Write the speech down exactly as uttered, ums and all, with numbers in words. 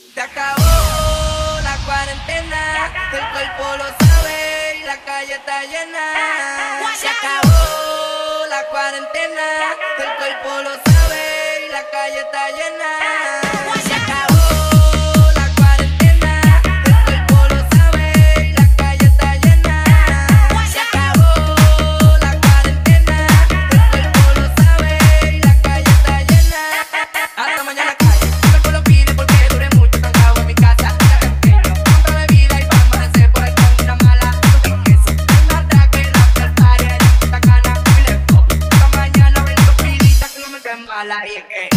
Se acabó la cuarentena, el cuerpo lo sabe y la calle está llena. Se acabó la cuarentena, el cuerpo lo sabe y la calle está llena. Se acabó la cuarentena, el cuerpo lo sabe y la calle está llena. Se acabó la cuarentena, el cuerpo lo sabe y la calle está llena. Hasta mañana calle, el cuerpo lo pide porque duré mucho cansado en mi casa. Compra bebida y vamos a amanecer por ahí con una mala. Eso, un ataque, la perparia, la puta cana y le copo. Esta mañana abriendo pilitas que no me queden mala y es que